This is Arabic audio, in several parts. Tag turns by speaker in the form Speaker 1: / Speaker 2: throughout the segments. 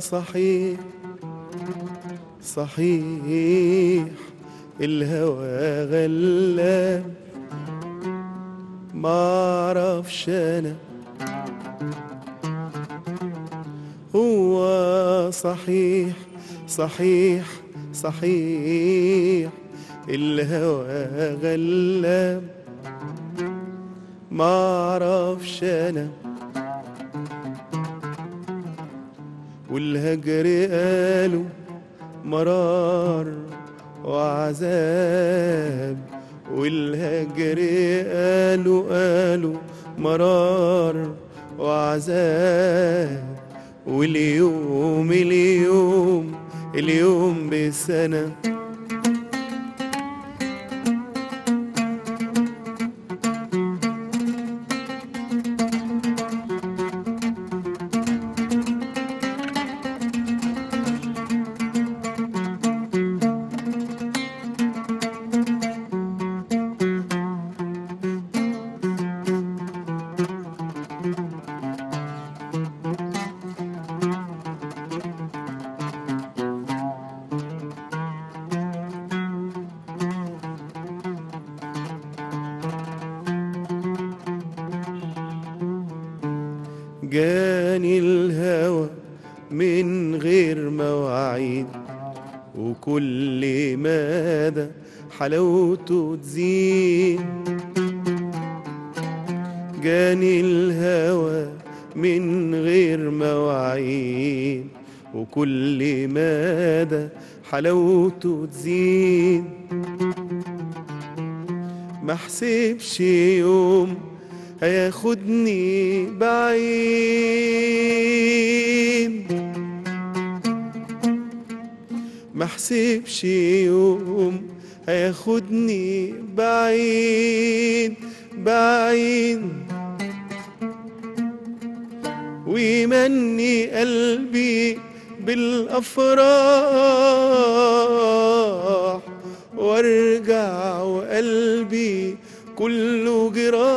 Speaker 1: صحيح صحيح الهوى غلاب، معرفش انا هو صحيح صحيح صحيح الهوى غلاب، معرفش انا والهجر قالوا مرار وعذاب، والهجر قالوا مرار وعذاب، واليوم اليوم بسنة. جاني الهوى من غير مواعيد، وكل مدى حلاوته تزيد. جاني الهوى من غير مواعيد، وكل مدى حلاوته تزيد. محسبش يوم هياخدني بعيد، محسبش يوم هياخدني بعيد بعيد، ويمني قلبي بالأفراح، وارجع وقلبي كله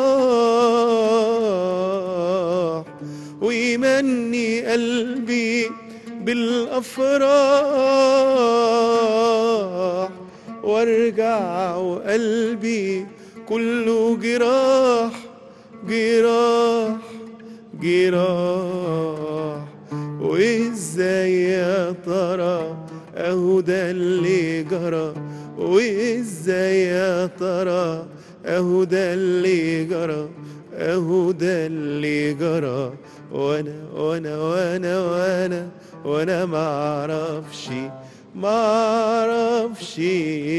Speaker 1: جراح، ويمني قلبي بالأفراح، وارجع وقلبي كله جراح جراح جراح. وازاي يا ترى اهو ده اللي جرى، وازاي يا ترى اهو ده اللي جرى، اهو ده اللي جرى. وانا وانا وانا وانا وانا معرفش